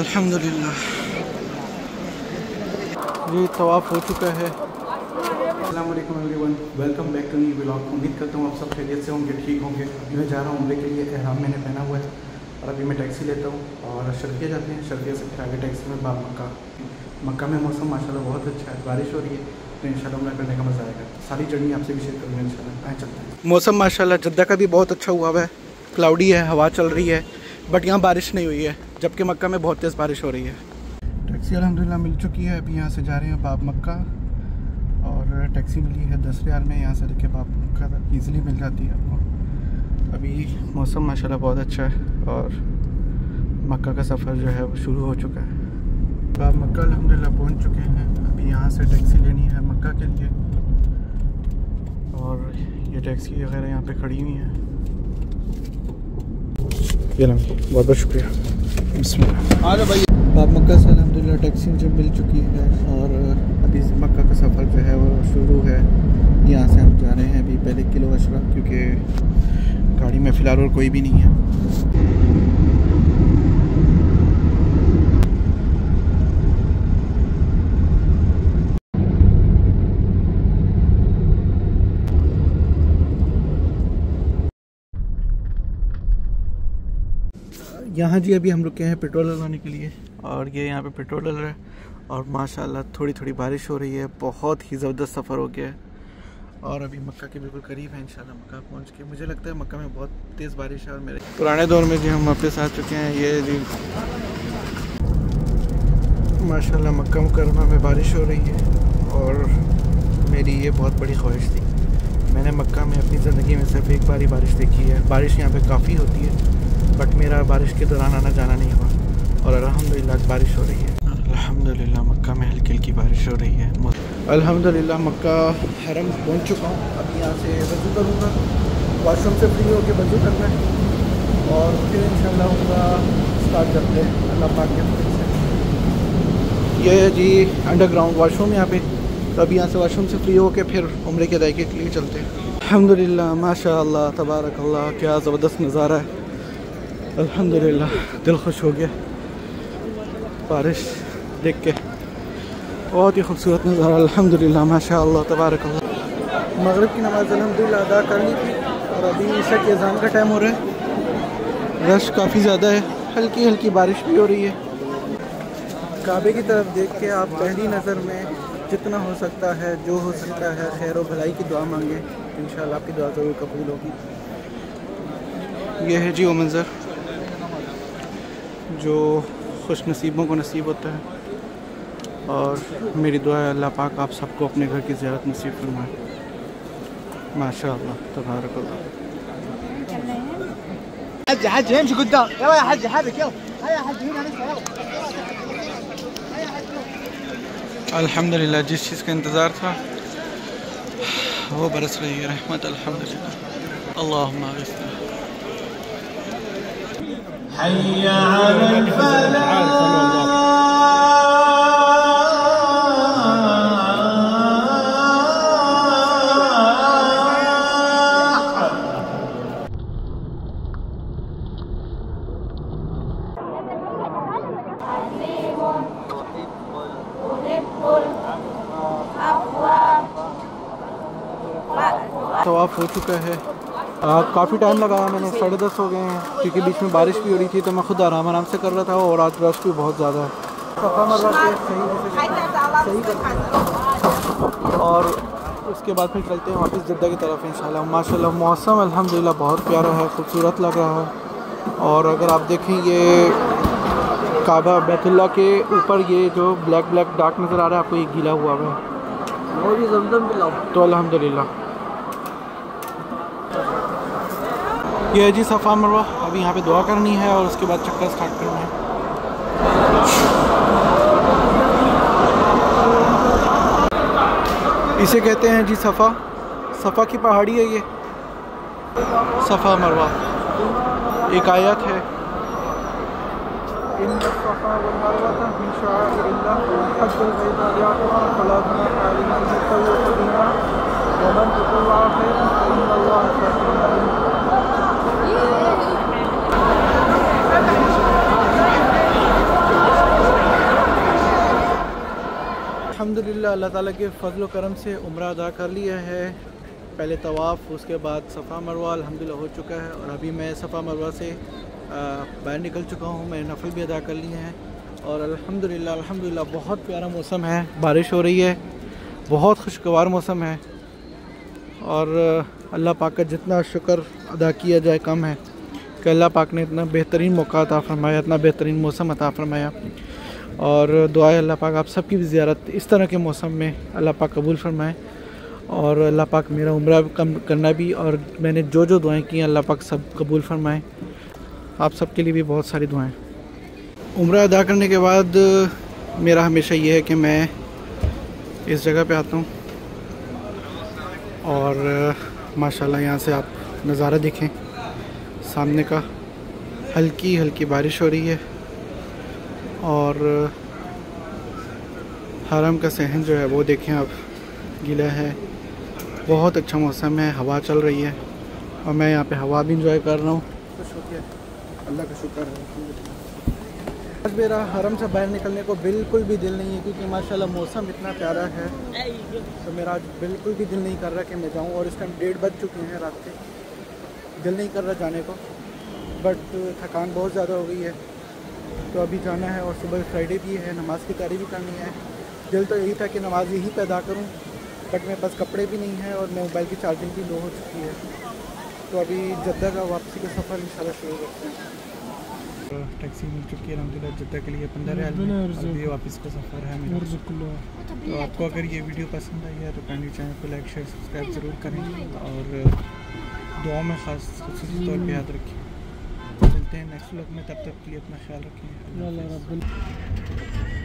अल्हम्दुलिल्लाह ये तवाफ़ हो चुका है। अस्सलाम वालेकुम everyone, welcome back to new vlog. उम्मीद करता हूँ आप सब खैरियत से होंगे, ठीक होंगे। मैं जा रहा हूँ उम्रे के लिए, एहराम मैंने पहना हुआ है और अभी मैं टैक्सी लेता हूँ और शर्किया जाते हैं। शर्किया से फिर आगे टैक्सी में बाब मक्का। मक्का में मौसम माशाल्लाह बहुत अच्छा है, बारिश हो रही है तो इंशाल्लाह उम्रा करने का मज़ा आएगा। सारी जर्नी आपसे भी शेयर करूँगा इंशाल्लाह। आए चलते हैं। मौसम माशाल्लाह जद्दा का भी बहुत अच्छा हुआ है, क्लाउडी है, हवा चल रही है, बट यहाँ बारिश नहीं हुई है, जबकि मक्का में बहुत तेज़ बारिश हो रही है। टैक्सी अल्हम्दुलिल्लाह मिल चुकी है। अभी यहाँ से जा रहे हैं बाब मक्का और टैक्सी मिली है 10 रियाल में। यहाँ से लेके बाब मक्का तक ईज़िली मिल जाती है आपको। अभी मौसम माशाल्लाह बहुत अच्छा है और मक्का का सफ़र जो है वो शुरू हो चुका है। बाब मक्का अल्हम्दुलिल्लाह पहुँच चुके हैं। अभी यहाँ से टैक्सी लेनी है मक्का के लिए और ये टैक्सी वगैरह यहाँ पे खड़ी हुई हैं। बहुत बहुत शुक्रिया। बिस्मिल्लाह। भाई बाब मक्का से अल्हम्दुलिल्लाह टैक्सी मुझे मिल चुकी है और अभी मक्का का सफ़र जो है वो शुरू है। यहाँ से हम जा रहे हैं अभी पहले किलो अशरफ, क्योंकि गाड़ी में फ़िलहाल और कोई भी नहीं है। यहाँ जी अभी हम रुके हैं पेट्रोल डलवाने के लिए और ये यहाँ पे पेट्रोल डल रहा है और माशाल्लाह थोड़ी थोड़ी बारिश हो रही है। बहुत ही ज़बरदस्त सफ़र हो गया है और अभी मक्का के बिल्कुल करीब है। इंशाल्लाह मक्का पहुँच के, मुझे लगता है मक्का में बहुत तेज़ बारिश है। और मेरे पुराने दौर में जी हम वापस आ चुके हैं। ये जी माशाल्लाह मक्का मुकर्रमा में बारिश हो रही है और मेरी ये बहुत बड़ी ख्वाहिश थी। मैंने मक्का में अपनी ज़िंदगी में सिर्फ एक बार ही बारिश देखी है। बारिश यहाँ पे काफ़ी होती है बट मेरा बारिश के दौरान आना जाना नहीं हुआ और अल्हम्दुलिल्लाह बारिश हो रही है। अल्हम्दुलिल्लाह मक्का में हल्की हल्की बारिश हो रही है। अल्हम्दुलिल्लाह मक्का हरम पहुँच चुका हूँ। अभी यहाँ से वज़ू करूँगा, वॉशरूम से फ्री होकर वज़ू करना है और फिर इंशाल्लाह उम्रा स्टार्ट करते हैं अल्लाह पाक के फजल से। ये है जी अंडरग्राउंड वॉशरूम यहाँ पे। तो अभी यहाँ से वॉशरूम से फ्री होकर फिर उम्रे के अदायगी के लिए चलते हैं। अल्हम्दुलिल्लाह माशाअल्लाह तबारकल्लाह, क्या ज़बरदस्त नज़ारा है। अल्हम्दुलिल्लाह दिल खुश हो गया बारिश देख के। बहुत ही खूबसूरत नज़ारा। अल्हम्दुलिल्लाह माशाअल्लाह तबारकल्लाह। मगरिब की नमाज़ अल्हम्दुलिल्लाह अदा कर ली थी और अभी ईशा के अज़ान का टाइम हो रहा है। रश काफ़ी ज़्यादा है, हल्की हल्की बारिश भी हो रही है। काबे की तरफ देख के आप पहली नज़र में जितना हो सकता है, जो हो सकता है, खैर व भलाई की दुआ मांगे, इंशाअल्लाह आपकी दुआ ज़रूर कबूल होगी। यह है जी वो मंज़र जो खुश नसीबों को नसीब होता है और मेरी दुआ है अल्लाह पाक आप सबको अपने घर की ज़ियारत नसीब फरमाए। माशाअल्लाह तबारकल्लाह। अल्हम्दुलिल्लाह जिस चीज़ का इंतज़ार था वो बरस रही है रहमत। अल्हम्दुलिल्लाह। अल्लाहुम्मा अग़िथना। हय्या अलल फलाह। तवाफ़ हो चुका है। काफ़ी टाइम लगाया मैंने, 10:30 हो गए हैं क्योंकि बीच में बारिश भी हो रही थी तो मैं खुद आराम से कर रहा था और आज रश भी बहुत ज़्यादा है। सफ़ा मरवा के सही और उसके बाद फिर चलते हैं वापस जद्दा की तरफ इंशाल्लाह। माशाल्लाह मौसम अल्हम्दुलिल्लाह बहुत प्यारा है, खूबसूरत लग रहा है। और अगर आप देखें ये काबा बैतुल्लाह के ऊपर ये जो ब्लैक ब्लैक डार्क नज़र आ रहा है आपको, ये गीला हुआ है वो भी ज़मज़म पिलाओ तो अल्हम्दुलिल्लाह। ये है जी सफ़ा मरवा। अभी यहाँ पे दुआ करनी है और उसके बाद चक्कर स्टार्ट करना है। इसे कहते हैं जी सफ़ा। सफ़ा की पहाड़ी है ये सफ़ा मरवा। एक आयत है अल्हम्दुलिल्लाह अल्लाह ताला के फजल करम से उम्रा अदा कर लिया है। पहले तवाफ़, उसके बाद सफ़ा मरवा अल्हम्दुलिल्लाह हो चुका है और अभी मैं सफ़ा मरवा से बाहर निकल चुका हूँ। मैंने नफल भी अदा कर लिए हैं और अल्हम्दुलिल्लाह बहुत प्यारा मौसम है। बारिश हो रही है, बहुत खुशगवार मौसम है और अल्लाह पाक का जितना शुक्र अदा किया जाए कम है कि अल्लाह पाक ने इतना बेहतरीन मौका अता फरमाया, इतना बेहतरीन मौसम अता फरमाया। और दुआ है अल्लाह पाक आप सबकी भी ज़ियारत इस तरह के मौसम में अल्लाह पाक कबूल फरमाए और अल्लाह पाक मेरा उम्रा कम करना भी और मैंने जो जो दुआएं की अल्लाह पाक सब कबूल फरमाए। आप सब के लिए भी बहुत सारी दुआएं। उम्रा अदा करने के बाद मेरा हमेशा ये है कि मैं इस जगह पे आता हूँ और माशाल्लाह यहाँ से आप नज़ारा देखें सामने का। हल्की हल्की बारिश हो रही है और हरम का सहन जो है वो देखें आप, गीला है। बहुत अच्छा मौसम है, हवा चल रही है और मैं यहाँ पे हवा भी इंजॉय कर रहा हूँ। तो शुक्रिया, अल्लाह का शुक्र है। आज मेरा हरम से बाहर निकलने को बिल्कुल भी दिल नहीं है क्योंकि माशाल्लाह मौसम इतना प्यारा है, तो मेरा आज बिल्कुल भी दिल नहीं कर रहा कि मैं जाऊँ। और इस टाइम 1:30 बज चुके हैं रात के, दिल नहीं कर रहा जाने को, बट थकान बहुत ज़्यादा हो गई है तो अभी जाना है। और सुबह फ्राइडे भी है, नमाज़ की तैयारी भी करनी है। दिल तो यही था कि नमाज़ यहीं पे अदा करूँ, बट मेरे पास कपड़े भी नहीं है और मोबाइल की चार्जिंग भी लो हो चुकी है। तो अभी जद्दा का वापसी का सफ़र इंशाल्लाह शुरू करते हैं। टैक्सी मिल चुकी है अल्हम्दुलिल्लाह जद्दा के लिए 15 रियाल में। अभी वापस का सफ़र है मेरा। तो आपको अगर ये वीडियो पसंद आई है तो काइंडली चैनल को लाइक शेयर सब्सक्राइब ज़रूर करें और दुआ में ख़ास ख़ुसूसी तौर पे याद रखें। मिलते हैं नेक्स्ट व्लॉग में, तब तक के लिए अपना ख्याल रखें।